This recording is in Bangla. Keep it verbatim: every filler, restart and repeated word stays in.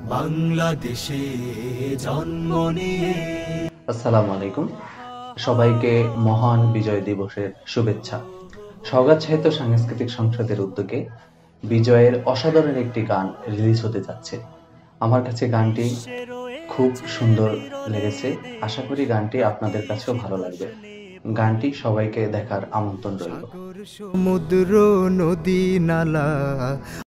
বাংলাদেশে জন্ম নিয়ে। আসসালামু আলাইকুম, সবাইকে মহান বিজয় দিবসের শুভেচ্ছা। সওগাত সাহিত্য সাংস্কৃতিক সংসদের উদ্যোগে বিজয়ের অসাধারণ একটি গান রিলিজ হতে যাচ্ছে। আমার কাছে গানটি খুব সুন্দর লেগেছে। আশা করি গানটি আপনাদের কাছেও ভালো লাগবে। গানটি সবাইকে দেখার আমন্ত্রণ রইল। সাগর সমুদ্র নদী নালা